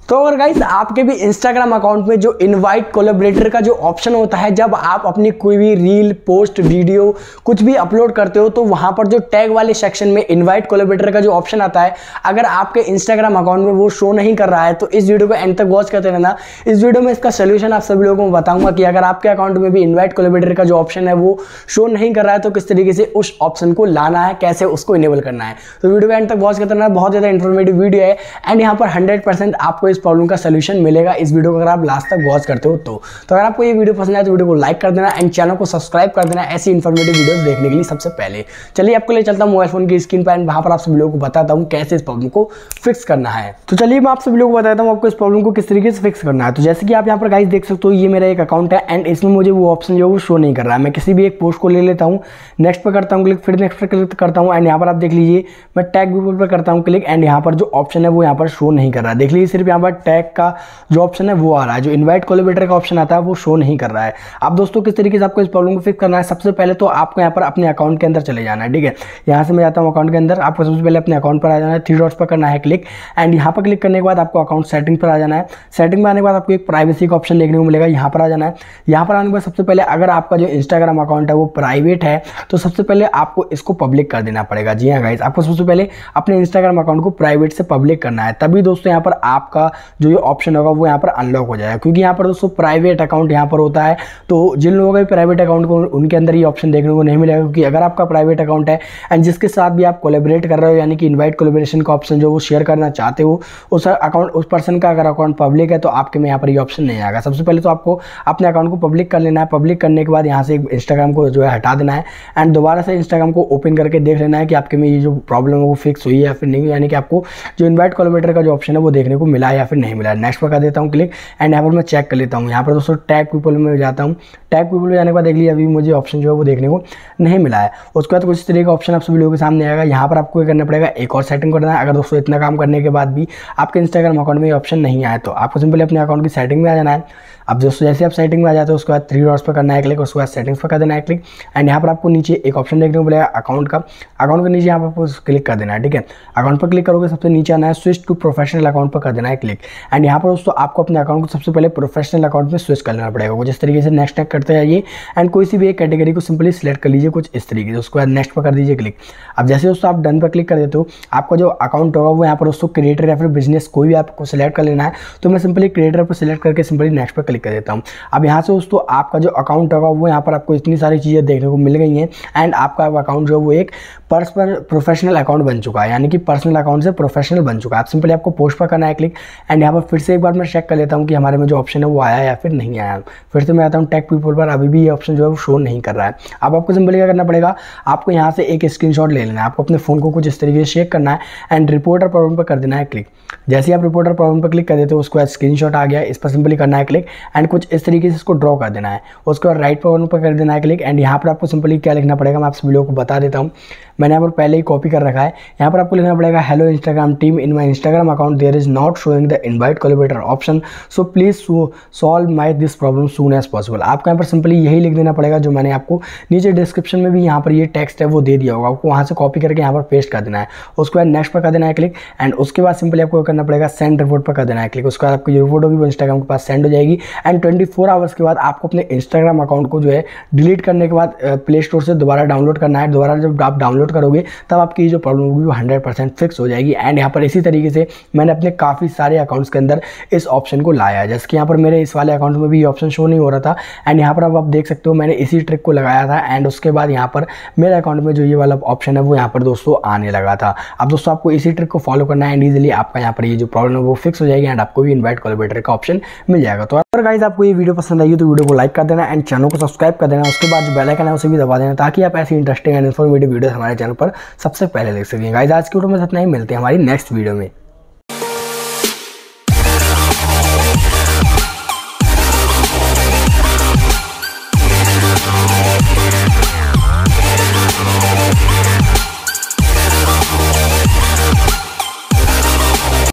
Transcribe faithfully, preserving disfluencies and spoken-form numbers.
तो अगर गाइस आपके भी इंस्टाग्राम अकाउंट में जो इनवाइट कोलैबोरेटर का जो ऑप्शन होता है, जब आप अपनी कोई भी रील, पोस्ट, वीडियो कुछ भी अपलोड करते हो तो वहां पर जो टैग वाले सेक्शन में इनवाइट कोलैबोरेटर का जो ऑप्शन आता है, अगर आपके इंस्टाग्राम अकाउंट में वो शो नहीं कर रहा है तो इस वीडियो को एंड तक वॉच करते रहना। इस वीडियो में इसका सोल्यूशन आप सभी लोगों को बताऊंगा कि अगर आपके अकाउंट में भी इनवाइट कोलैबोरेटर का जो ऑप्शन है वो शो नहीं कर रहा है तो किस तरीके से उस ऑप्शन को लाना है, कैसे उसको इनेबल करना है। तो वीडियो को एंड तक वॉच करते रहना, बहुत ज्यादा इन्फॉर्मेटिव वीडियो है एंड यहाँ पर हंड्रेड परसेंट आपको इस प्रॉब्लम का सोल्यूशन मिलेगा इस वीडियो को अगर आप लास्ट तक वॉच करते हो तो। तो अगर आपको ये वीडियो पसंद आए तो वीडियो को लाइक कर देना एंड चैनल को सब्सक्राइब कर देना ऐसी इन्फॉर्मेटिव वीडियोस देखने के लिए सबसे पहले। चलिए आपको ले चलता हूँ मोबाइल फोन की स्क्रीन पर एंड वहां पर आप सभी लोगों को बताता हूँ कैसे इस प्रॉब्लम को फिक्स करना है। तो चलिए मैं आप सभी लोगों को बताता हूँ आपको इस प्रॉब्लम को किस तरीके से फिक्स करना है। तो जैसे कि आप यहाँ पर गाइस देख सकते हो, ये मेरा एक अकाउंट है एंड इसमें मुझे वो ऑप्शन जो है वो शो नहीं कर रहा है। मैं किसी भी एक पोस्ट को ले लेता हूँ, नेक्स्ट पर करता हूँ क्लिक, फिर नेक्स्ट पर क्लिक करता हूँ एंड यहाँ पर आप देख लीजिए मैं टैग पीपल पर करता हूँ क्लिक एंड यहाँ पर जो ऑप्शन है वो यहाँ पर शो नहीं कर रहा है। देख लीजिए सिर्फ यहाँ पर टैग का जो ऑप्शन है वो आ रहा है, जो इनवाइट कोलैबोरेटर का ऑप्शन आता है वो शो नहीं कर रहा है। अब दोस्तों किस तरीके से आपको इस प्रॉब्लम को फिक्स करना है, सबसे पहले तो आपको यहाँ पर अपने अकाउंट के अंदर चले जाना है। ठीक है, यहाँ से मैं जाता हूँ अकाउंट के अंदर, आपको सबसे पहले अपने अकाउंट पर आ जाना है, थ्री डॉट्स पर करना है क्लिक एंड यहाँ पर क्लिक करने के बाद आपको अकाउंट सेटिंग पर आ जाना है। सेटिंग में आने के बाद आपको एक प्राइवेसी का ऑप्शन देखने को मिलेगा, यहाँ पर आ जाना है। यहाँ पर आने के बाद सबसे पहले अगर आपका जो इंस्टाग्राम अकाउंट है वो प्राइवेट है तो सबसे पहले आपको इसको पब्लिक कर देना पड़ेगा। जी हाँ गाइस, आपको सबसे पहले अपने इंस्टाग्राम अकाउंट को प्राइवेट से पब्लिक करना है, तभी दोस्तों यहाँ पर आपका जो ये ऑप्शन होगा वो यहाँ पर अनलॉक हो जाएगा। क्योंकि यहाँ पर दोस्तों प्राइवेट अकाउंट यहाँ पर होता है, तो जिन लोगों का भी प्राइवेट अकाउंट को उनके अंदर ये ऑप्शन देखने को नहीं मिलेगा। क्योंकि अगर आपका प्राइवेट अकाउंट है एंड जिसके साथ भी आप कोलैबोरेट कर रहे हो, यानी कि इनवाइट कोलैबोरेशन का ऑप्शन जो वो शेयर करना चाहते हो, उस अकाउंट उस पर्सन का अगर अकाउंट पब्लिक है तो आपके में यहाँ पर ये ऑप्शन नहीं आएगा। सबसे पहले तो आपको अपने अकाउंट को पब्लिक कर लेना है। पब्लिक करने के बाद यहाँ से इंस्टाग्राम को जो है हटा देना है एंड दोबारा से इंस्टाग्राम को ओपन करके देख लेना है कि आपके में ये जो प्रॉब्लम है वो फिक्स हुई है या फिर नहीं, यानी कि आपको जो इनवाइट कोलैबोरेटर का जो ऑप्शन है वो देखने को मिला है या फिर नहीं मिला है। नेक्स्ट पर कर देता हूँ क्लिक एंड यहाँ पर मैं चेक कर लेता हूँ। यहाँ पर दोस्तों टैग पीपल में जाता हूँ, टैग पीपल में जाने के बाद देख लीजिए अभी मुझे ऑप्शन जो है वो देखने को नहीं मिला है। उसके बाद कुछ इस तरीके का ऑप्शन आप सभी लोगों के सामने आएगा। यहाँ पर आपको करना पड़ेगा एक और सेटिंग करना है। अगर दोस्तों इतना काम करने के बाद भी आपके इंस्टाग्राम अकाउंट में ये ऑप्शन नहीं आया तो आपको सिंपली अपने अकाउंट की सेटिंग में आ जाना है। अब दोस्तों जैसे आप सेटिंग में आ जाते हो उसके बाद थ्री डॉट्स पर करना है क्लिक, उसके बाद सेटिंग्स पर कर देना है क्लिक एंड यहाँ पर आपको नीचे एक ऑप्शन देखने को मिलेगा अकाउंट का। अकाउंट के नीचे यहाँ पर आपको क्लिक कर देना है। ठीक है, अकाउंट पर क्लिक करोगे सबसे नीचे आना है, स्विच टू प्रोफेशनल अकाउंट पर कर देना है क्लिक एंड यहाँ पर दोस्तों आपको अपने अकाउंट को सबसे पहले प्रोफेशनल अकाउंट में स्विच कर लेना पड़ेगा। कुछ इस तरीके से नेक्स्ट नेक्स्ट करते जाइए एंड कोई सी भी एक कैटेगरी को सिंपली सिलेक्ट कर लीजिए कुछ इस तरीके से, उसके बाद नेक्स्ट पर कर दीजिए क्लिक। अब जैसे दोस्तों आप डन पर क्लिक कर देते हो, आपका जो अकाउंट होगा वो यहाँ पर दोस्तों क्रिएटर या फिर बिजनेस कोई भी आपको सिलेक्ट कर लेना है। तो मैं सिंपली क्रिएटर पर सिलेक्ट करके सिंपली नेक्स्ट पर क्लिक कर देता हूँ। अब यहाँ से दोस्तों आपका जो अकाउंट होगा वो यहाँ पर आपको इतनी सारी चीज़ें देखने को मिल गई हैं एंड आपका अकाउंट जो है वो एक पर्सनल प्रोफेशनल अकाउंट बन चुका है, यानी कि पर्सनल अकाउंट से प्रोफेशनल बन चुका है। आप सिंपली आपको पोस्ट पर करना है क्लिक एंड यहाँ पर फिर से एक बार मैं चेक कर लेता हूँ कि हमारे में जो ऑप्शन है वो आया या फिर नहीं आया। फिर से मैं आता हूँ टैग पीपल पर, अभी भी ये ऑप्शन जो है वो शो नहीं कर रहा है। अब आपको सिंपली क्या करना पड़ेगा, आपको यहाँ से एक स्क्रीनशॉट ले लेना है, आपको अपने फ़ोन को कुछ इस तरीके से शेक करना है एंड रिपोर्टर प्रॉब्लम पर कर देना है क्लिक। जैसे ही आप रिपोर्टर प्रॉब्लम पर क्लिक कर देते हो उसके बाद स्क्रीनशॉट आ गया, इस पर सिंपली करना है क्लिक एंड कुछ इस तरीके से इसको ड्रॉ कर देना है। उसके बाद राइट प्रॉब्लम पर कर देना है क्लिक एंड यहाँ पर आपको सिंपली क्या लिखना पड़ेगा मैं आप सभी लोगों को बता देता हूँ। मैंने यहाँ पर पहले ही कॉपी कर रखा है। यहाँ पर आपको लिखना पड़ेगा hello Instagram team, in my Instagram account there is not showing the invite collaborator option, so please solve my this problem soon as possible. आपको यहाँ पर सिंपली यही लिख देना पड़ेगा जो मैंने आपको नीचे डिस्क्रिप्शन में भी यहाँ पर ये टेक्स्ट है वो दे दिया होगा, आपको वहाँ से कॉपी करके यहाँ पर पेस्ट कर देना है। उसके बाद नेक्स्ट पर कर देना है क्लिक एंड उसके बाद सिंपली आपको करना पड़ेगा सेंड रिपोर्ट पर कर देना है क्लिक। उसके बाद आपकी जो रिपोर्ट होगी वो इंस्टाग्राम के पास सेंड हो जाएगी एंड ट्वेंटी फोर आवर्स के बाद आपको अपने इंस्टाग्राम अकाउंट को जो है डिलीट करने के बाद प्ले स्टोर से दोबारा डाउनलोड करना है। दोबारा जब आप डाउनलोड करोगे तब आपकी जो प्रॉब्लम होगी वो हंड्रेड परसेंट फिक्स हो जाएगी। एंड यहाँ पर इसी तरीके से मैंने अपने काफ़ी सारे अकाउंट्स के अंदर इस ऑप्शन को लाया है, जैसे कि यहाँ पर मेरे इस वाले अकाउंट में भी ये ऑप्शन शो नहीं हो रहा था एंड यहाँ पर अब आप देख सकते हो मैंने इसी ट्रिक को लगाया था एंड उसके बाद यहाँ पर मेरे अकाउंट में जो ये वाला ऑप्शन है वो यहाँ पर दोस्तों आने लगा था। अब दोस्तों आपको इसी ट्रिक को फॉलो करना है एंड ईजिली आपका यहाँ पर ये जो प्रॉब्लम है वो फिक्स हो जाएगी एंड आपको भी इनवाइट कोलैबोरेटर का ऑप्शन मिल जाएगा। तो अगर गाइस आपको ये वीडियो पसंद आई तो वीडियो को लाइक कर देना एंड चैनल को सब्सक्राइब कर देना। उसके बाद जो बेल आइकन है उसे भी दबा देना ताकि आप ऐसी इंटरेस्टिंग एंड इन्फॉर्मेटिव वीडियो हमारे चैनल पर सबसे पहले देख सकें। गाइस आज की वीडियो में इतना ही, मिलते हैं हमारी नेक्स्ट वीडियो में।